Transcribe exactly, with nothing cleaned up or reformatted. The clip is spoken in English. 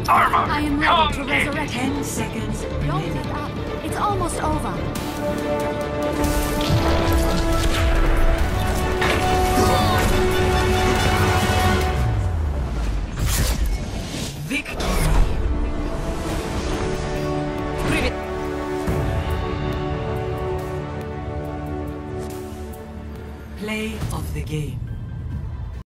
Armor, I am ready come to in. resurrect. Ten seconds Don't remaining. let up. It's almost over. Victory. Play of the game.